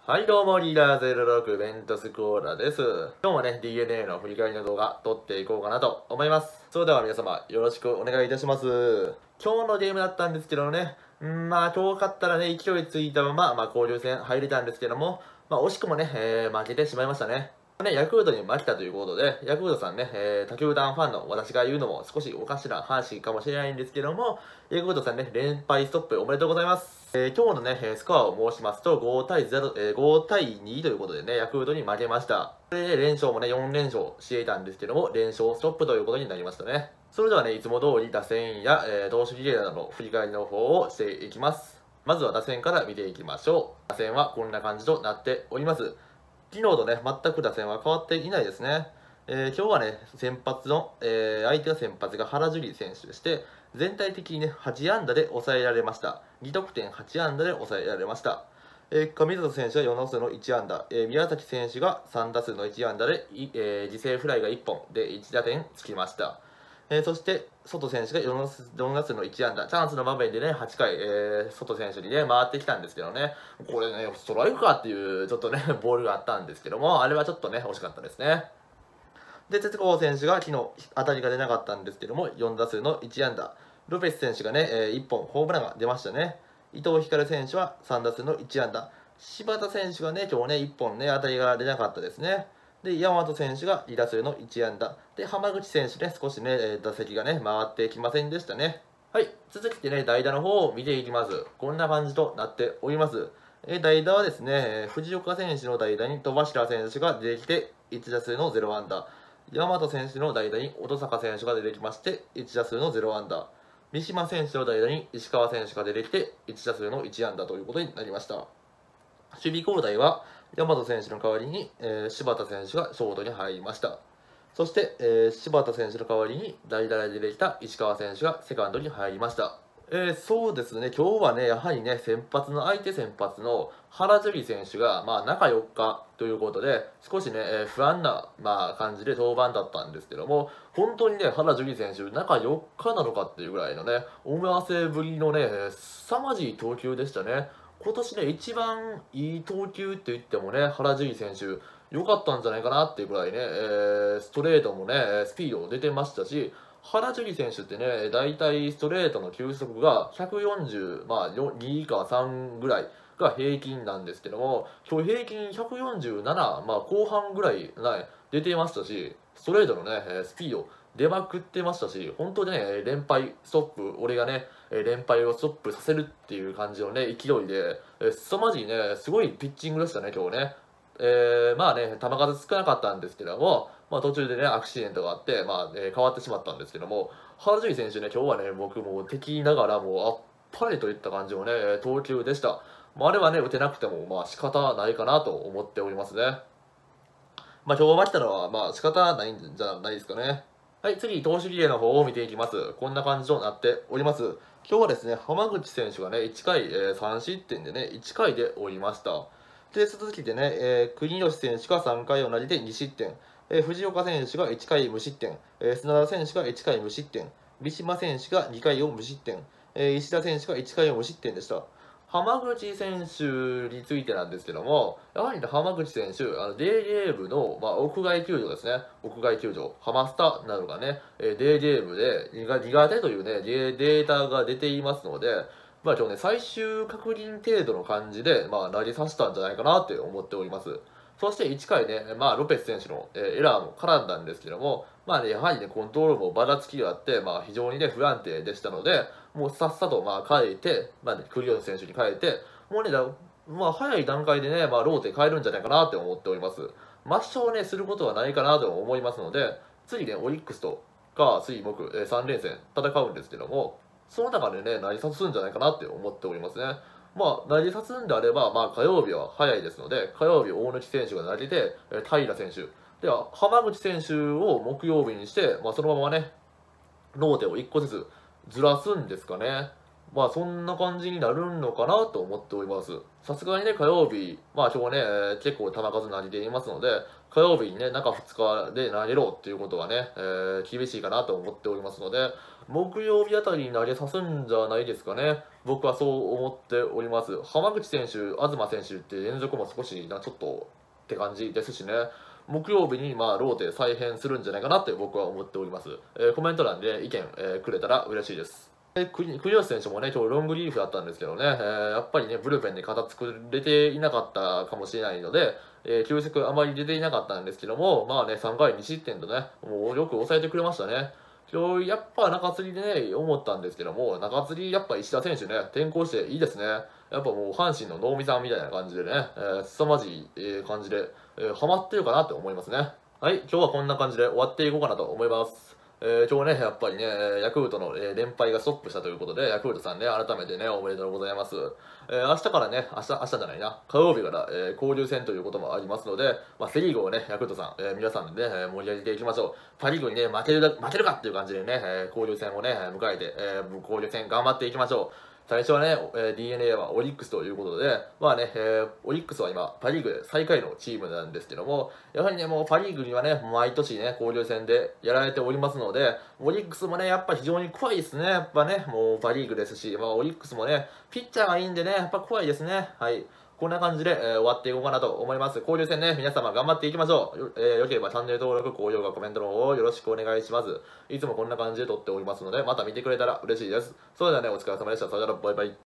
はいどうもリーダー06ベントスコーラです。今日もね DNA の振り返りの動画撮っていこうかなと思います。それでは皆様よろしくお願いいたします。今日のゲームだったんですけどね、今日勝ったらね勢いついたまま、交流戦入れたんですけども、惜しくもね、負けてしまいましたね。ヤクルトに負けたということで、ヤクルトさんね、他球団ファンの私が言うのも少しおかしな話かもしれないんですけども、ヤクルトさんね、連敗ストップおめでとうございます。今日のね、スコアを申しますと、5対0、5対2ということでね、ヤクルトに負けました。で、連勝もね、4連勝していたんですけども、連勝ストップということになりましたね。それではね、いつも通り打線や、投手リレーなどの振り返りの方をしていきます。まずは打線から見ていきましょう。打線はこんな感じとなっております。昨日とね、全く打線は変わっていないですね。今日はね、先発の、相手の先発が原樹里選手でして、全体的にね、8安打で抑えられました。2得点8安打で抑えられました。上里選手は4打数の1安打、宮崎選手が3打数の1安打で、犠牲フライが1本で1打点つきました。そして、外選手が4打数の1安打、チャンスの場面でね、8回、外選手にね、回ってきたんですけどね、これね、ストライクかっていう、ちょっとね、ボールがあったんですけども、あれはちょっとね、惜しかったですね。で、哲子選手が昨日、当たりが出なかったんですけども、4打数の1安打。ロペス選手がね、1本ホームランが出ましたね。伊藤光選手は3打数の1安打。柴田選手がね、今日ね、1本ね、当たりが出なかったですね。で、山本選手が2打数の1安打。で、浜口選手ね、少しね、打席がね、回ってきませんでしたね。はい、続きでね、代打の方を見ていきます。こんな感じとなっております。代打はですね、藤岡選手の代打に戸柱選手が出てきて、1打数の0安打。山本選手の代打に乙坂選手が出てきまして、1打数の0安打。三島選手の代打に石川選手が出てきて、1打数の1安打ということになりました。守備交代は、大和選手の代わりに、柴田選手がショートに入りました。そして、柴田選手の代わりに代打で出てきた石川選手がセカンドに入りました。そうですね、今日はね、やはりね、先発の原樹里選手が、中4日ということで、少しね、不安な、感じで登板だったんですけども、本当にね、原樹里選手、中4日なのかっていうぐらいのね、思わせぶりのね、凄まじい投球でしたね。今年ね、一番いい投球って言ってもね、原樹里選手、良かったんじゃないかなっていうぐらいね、ストレートもね、スピード出てましたし、原樹里選手ってね、大体ストレートの球速が140、2以下3ぐらいが平均なんですけども、今日平均147、後半ぐらい、出てましたし、ストレートのね、スピード出まくってましたし、本当にね、連敗ストップ、俺がね、連敗をストップさせるっていう感じのね、勢いで、凄まじいね、すごいピッチングでしたね、今日ね。球数少なかったんですけども、途中でね、アクシデントがあって、変わってしまったんですけども、原樹里選手ね、今日はね、僕もう敵ながらもうあっぱれといった感じのね、投球でした。あれはね、打てなくても、仕方ないかなと思っておりますね。今日負けたのは、仕方ないんじゃないですかね。はい、次、投手リレーの方を見ていきます。こんな感じとなっております。今日はですね、浜口選手がね、1回、3失点でね、1回でおりました。で、続きでね、国吉選手が3回を投げて2失点。藤岡選手が1回無失点。砂田選手が1回無失点。三島選手が2回を無失点。石田選手が1回を無失点でした。浜口選手についてなんですけども、やはりね、浜口選手、デーゲームの、屋外球場ですね、屋外球場、ハマスタなどがね、デーゲームで苦手というね、データが出ていますので、今日ね、最終確認程度の感じで、投げさせたんじゃないかなって思っております。そして1回ね、ロペス選手の、エラーも絡んだんですけども、やはりね、コントロールもばらつきがあって、非常にね、不安定でしたので、もうさっさと変えて、クリオン選手に変えて、もうね、早い段階でね、ローテ変えるんじゃないかなって思っております。抹消ね、することはないかなと思いますので、次ね、オリックスとが水木、3連戦戦うんですけども、その中でね、成り立つんじゃないかなって思っておりますね。成り立つんであれば、火曜日は早いですので、火曜日大貫選手が投げて、平選手、では浜口選手を木曜日にして、そのままね、ローテを1個ずつずらすんですかね。 まあそんな感じになるのかなと思っております。さすがにね、火曜日、まあ今日ね、結構球数投げていますので、火曜日にね、中2日で投げろっていうことはね、厳しいかなと思っておりますので、木曜日あたりに投げさすんじゃないですかね。僕はそう思っております。浜口選手、東選手って連続も少しちょっとって感じですしね。木曜日にまあローテ再編するんじゃないかなって僕は思っております。コメント欄で意見、くれたら嬉しいです。栗吉選手もね、今日ロングリーフだったんですけどね、やっぱりね、ブルペンで肩作れていなかったかもしれないので、球速あまり出ていなかったんですけども、まあね、3回2失点とね、もうよく抑えてくれましたね。今日、やっぱ中継ぎでね、思ったんですけども、中継ぎ、やっぱ石田選手ね、転向していいですね。やっぱもう阪神の能見さんみたいな感じでね、凄まじい感じで、ハマってるかなと思いますね。はい、今日はこんな感じで終わっていこうかなと思います。今日ね、やっぱりね、ヤクルトの連敗がストップしたということで、ヤクルトさんね、改めてね、おめでとうございます。明日からね、明日じゃないな、火曜日から、交流戦ということもありますので、まあ、セリーグをね、ヤクルトさん、皆さんでね、盛り上げていきましょう。パリーグにね、負けるかっていう感じでね、交流戦をね、迎えて、交流戦頑張っていきましょう。最初はね、DNA はオリックスということで、まあね、オリックスは今、パ・リーグで最下位のチームなんですけども、やはりね、もうパ・リーグにはね、毎年ね、交流戦でやられておりますので、オリックスもね、やっぱ非常に怖いですね、やっぱね、もうパ・リーグですし、まあ、オリックスもね、ピッチャーがいいんでね、やっぱ怖いですね。はい。こんな感じで、終わっていこうかなと思います。交流戦ね、皆様頑張っていきましょう。よければチャンネル登録、高評価、コメントの方をよろしくお願いします。いつもこんな感じで撮っておりますので、また見てくれたら嬉しいです。それではね、お疲れ様でした。それでは、バイバイ。